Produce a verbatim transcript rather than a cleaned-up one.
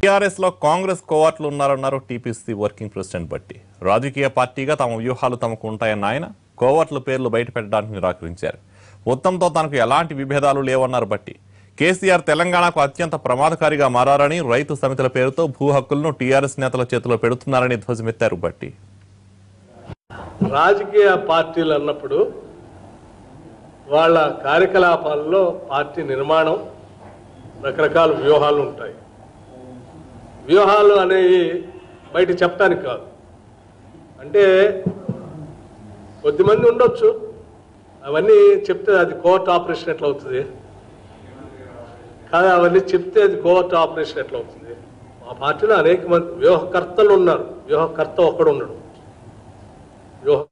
TRS లో కాంగ్రెస్ కోవర్ట్లు ఉన్నారన్నారు టీపీసీ వర్కింగ్ ప్రెసిడెంట్ బట్టి. రాజకీయ పార్టీగా తమ వ్యూహాలు తమకు ఉంటాయన్న ఆయన కోవర్ట్ల పేర్లు బయట పెట్టడానికి నిరాకరించారు. మొత్తంతో తనకు ఎలాంటి విభేదాలు లేవన్నారు బట్టి. కేసీఆర్ తెలంగాణకు అత్యంత ప్రమాదకారిగా మారారని, రైతు సమితుల పేరుతో భూ హక్కులను టీఆర్ఎస్ నేతల చేతిలో పెడుతున్నారని ధ్వజమెత్తారు బట్టి. రాజకీయ పార్టీలు అన్నప్పుడు వాళ్ళ కార్యకలాపాల్లో పార్టీ నిర్మాణం రకరకాల వ్యూహాలు ఉంటాయి. వ్యూహాలు అనేవి బయట చెప్పడానికి కాదు. అంటే కొద్దిమంది ఉండొచ్చు, అవన్నీ చెప్తే అది కోర్టు ఆపరేషన్ ఎట్లా అవుతుంది కాదు, అవన్నీ చెప్తే అది కోర్టు ఆపరేషన్ ఎట్లా అవుతుంది. మా పార్టీలో అనేక మంది వ్యూహకర్తలు ఉన్నారు, వ్యూహకర్త ఒక్కడు ఉండడు. వ్యూహ